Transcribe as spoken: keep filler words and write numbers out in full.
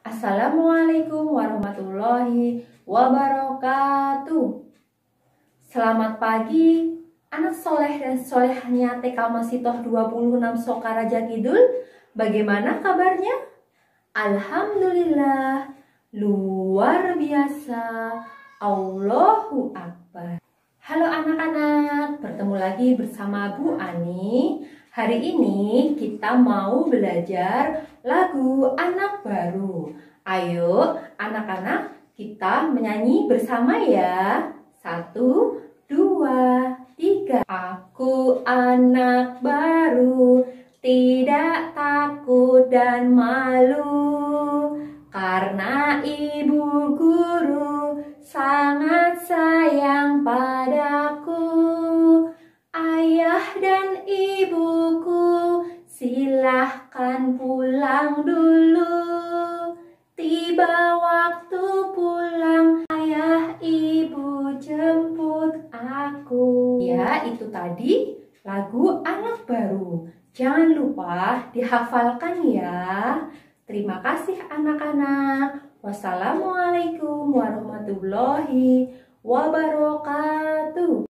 Assalamualaikum warahmatullahi wabarakatuh. Selamat pagi, anak soleh dan solehnya T K Masitoh dua puluh enam Sokaraja Kidul. Bagaimana kabarnya? Alhamdulillah, luar biasa. Allahu Akbar. Halo anak-anak, bertemu lagi bersama Bu Ani. Hari ini kita mau belajar lagu Anak Baru. Ayo anak-anak, kita menyanyi bersama ya. Satu, dua, tiga. Aku anak baru, tidak takut dan malu, karena ibu guru sangat sayang padaku. Ayah dan ibuku silahkan pulang dulu. Tiba waktu pulang, ayah ibu jemput aku. Ya, itu tadi lagu Anak Baru. Jangan lupa dihafalkan ya. Terima kasih anak-anak. Wassalamualaikum warahmatullahi wabarakatuh.